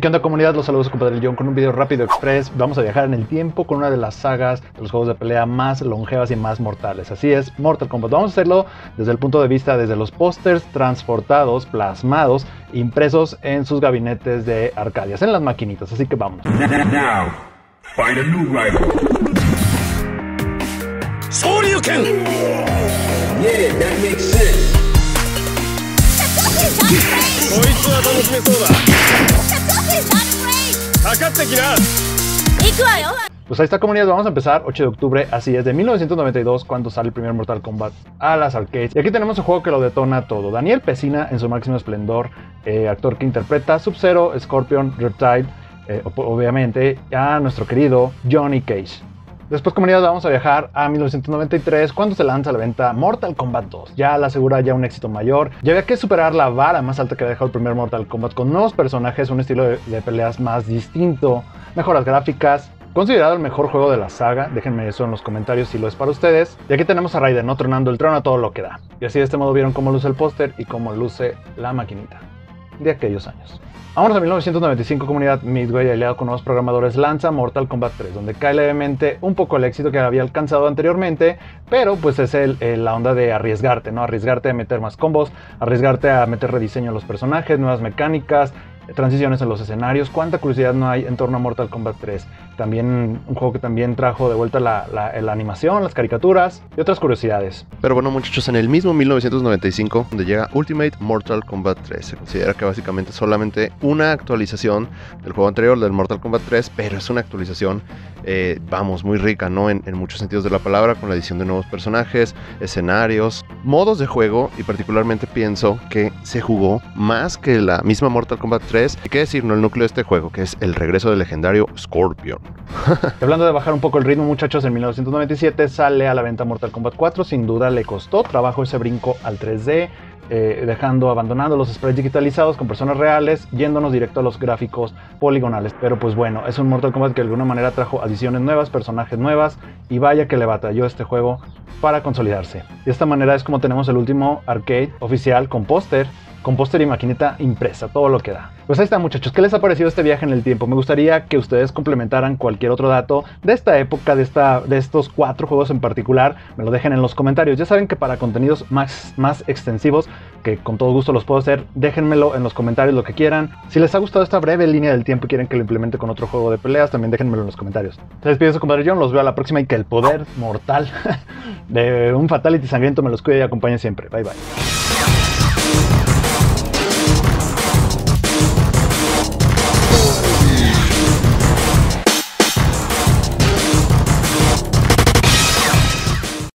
¿Qué onda, comunidad? Los saludos, compadre John, con un video rápido express. Vamos a viajar en el tiempo con una de las sagas de los juegos de pelea más longevas y más mortales. Así es, Mortal Kombat. Vamos a hacerlo desde el punto de vista, desde los pósters transportados, plasmados, impresos en sus gabinetes de Arcadias, en las maquinitas. Así que vámonos. Now, find a new rival. Shoryuken! Yeah, that makes sense. Pues ahí está, comunidad, vamos a empezar 8 de octubre, así es, de 1992, cuando sale el primer Mortal Kombat a las arcades. Y aquí tenemos un juego que lo detona todo. Daniel Pesina en su máximo esplendor, actor que interpreta Sub-Zero, Scorpion, Reptile, obviamente a nuestro querido Johnny Cage. Después, comunidad, vamos a viajar a 1993, cuando se lanza a la venta Mortal Kombat 2. Ya la asegura ya un éxito mayor. Ya había que superar la vara más alta que había dejado el primer Mortal Kombat, con nuevos personajes, un estilo de peleas más distinto, mejoras gráficas. Considerado el mejor juego de la saga, déjenme eso en los comentarios si lo es para ustedes. Y aquí tenemos a Raiden, ¿no? Tronando el trono a todo lo que da. Y así de este modo vieron cómo luce el póster y cómo luce la maquinita de aquellos años. Vámonos a 1995, comunidad. Midway, aliado con nuevos programadores, lanza Mortal Kombat 3, donde cae levemente un poco el éxito que había alcanzado anteriormente, pero pues es la onda de arriesgarte, ¿no? Arriesgarte a meter más combos, arriesgarte a meter rediseño en los personajes, nuevas mecánicas, transiciones en los escenarios. Cuánta curiosidad no hay en torno a Mortal Kombat 3. También un juego que también trajo de vuelta la animación, las caricaturas y otras curiosidades. Pero bueno, muchachos, en el mismo 1995, donde llega Ultimate Mortal Kombat 3, se considera que básicamente es solamente una actualización del juego anterior, del Mortal Kombat 3, pero es una actualización, vamos, muy rica, ¿no? En muchos sentidos de la palabra, con la adición de nuevos personajes, escenarios, modos de juego, y particularmente pienso que se jugó más que la misma Mortal Kombat 3. ¿Y qué decir, no? El núcleo de este juego, que es el regreso del legendario Scorpion. Hablando de bajar un poco el ritmo, muchachos, en 1997 sale a la venta Mortal Kombat 4. Sin duda le costó trabajo ese brinco al 3D, abandonando los sprites digitalizados con personas reales, yéndonos directo a los gráficos poligonales. Pero pues bueno, es un Mortal Kombat que de alguna manera trajo adiciones nuevas, personajes nuevas, y vaya que le batalló este juego para consolidarse. De esta manera es como tenemos el último arcade oficial con póster y maquinita impresa, todo lo que da. Pues ahí está, muchachos. ¿Qué les ha parecido este viaje en el tiempo? Me gustaría que ustedes complementaran cualquier otro dato de esta época, de estos 4 juegos en particular. Me lo dejen en los comentarios. Ya saben que para contenidos más extensivos, que con todo gusto los puedo hacer, déjenmelo en los comentarios lo que quieran. Si les ha gustado esta breve línea del tiempo y quieren que lo implemente con otro juego de peleas, también déjenmelo en los comentarios. Se despide su compadre John, los veo a la próxima, y que el poder mortal de un fatality sangriento me los cuide y acompañe siempre. Bye bye.